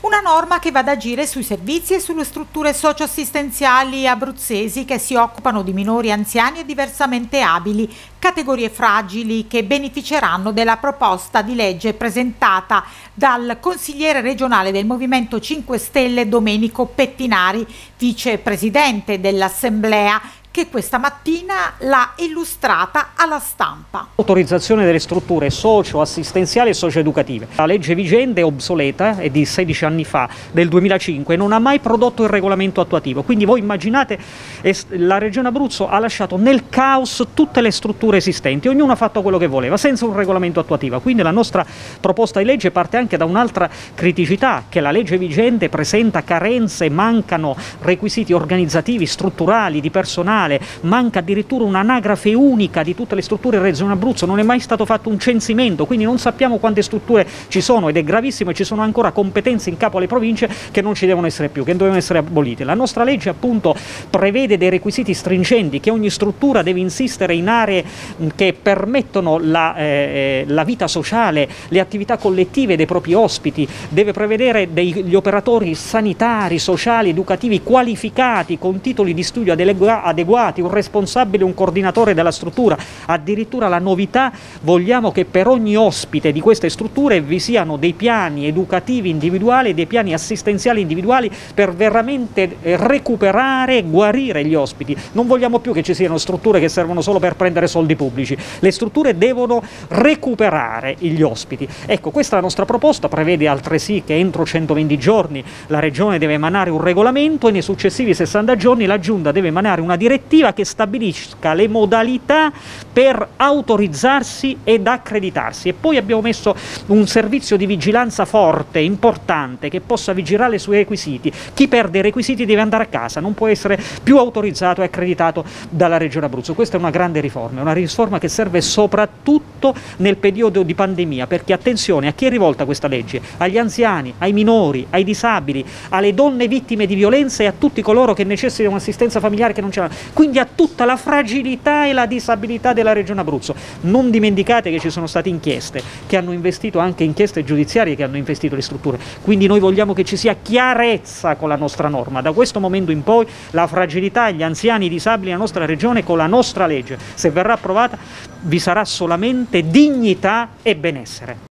Una norma che va ad agire sui servizi e sulle strutture socioassistenziali abruzzesi che si occupano di minori anziani e diversamente abili, categorie fragili che beneficeranno della proposta di legge presentata dal consigliere regionale del Movimento 5 Stelle Domenico Pettinari, vicepresidente dell'Assemblea, che questa mattina l'ha illustrata alla stampa. Autorizzazione delle strutture socio-assistenziali e socio-educative. La legge vigente è obsoleta, è di 16 anni fa, del 2005, e non ha mai prodotto il regolamento attuativo. Quindi voi immaginate, la Regione Abruzzo ha lasciato nel caos tutte le strutture esistenti, ognuno ha fatto quello che voleva, senza un regolamento attuativo. Quindi la nostra proposta di legge parte anche da un'altra criticità, che la legge vigente presenta carenze, mancano requisiti organizzativi, strutturali, di personale, manca addirittura un'anagrafe unica di tutte le strutture in Regione Abruzzo, non è mai stato fatto un censimento, quindi non sappiamo quante strutture ci sono ed è gravissimo, e ci sono ancora competenze in capo alle province che non ci devono essere più, che devono essere abolite. La nostra legge appunto prevede dei requisiti stringenti, che ogni struttura deve insistere in aree che permettono la vita sociale, le attività collettive dei propri ospiti, deve prevedere degli operatori sanitari, sociali, educativi qualificati con titoli di studio adeguati, un responsabile, un coordinatore della struttura. Addirittura la novità, vogliamo che per ogni ospite di queste strutture vi siano dei piani educativi individuali e dei piani assistenziali individuali per veramente recuperare e guarire gli ospiti. Non vogliamo più che ci siano strutture che servono solo per prendere soldi pubblici, le strutture devono recuperare gli ospiti. Ecco, questa è la nostra proposta, prevede altresì che entro 120 giorni la Regione deve emanare un regolamento e nei successivi 60 giorni la Giunta deve emanare una direttiva che stabilisca le modalità per autorizzarsi ed accreditarsi. E poi abbiamo messo un servizio di vigilanza forte, importante, che possa vigilare sui requisiti. Chi perde i requisiti deve andare a casa, non può essere più autorizzato e accreditato dalla Regione Abruzzo. Questa è una grande riforma, è una riforma che serve soprattutto nel periodo di pandemia, perché attenzione, a chi è rivolta questa legge? Agli anziani, ai minori, ai disabili, alle donne vittime di violenza e a tutti coloro che necessitano un'assistenza familiare che non ce l'hanno. Quindi a tutta la fragilità e la disabilità della Regione Abruzzo. Non dimenticate che ci sono state inchieste che hanno investito, anche inchieste giudiziarie che hanno investito le strutture. Quindi noi vogliamo che ci sia chiarezza con la nostra norma. Da questo momento in poi la fragilità, gli anziani, i disabili nella nostra regione, con la nostra legge, se verrà approvata, vi sarà solamente dignità e benessere.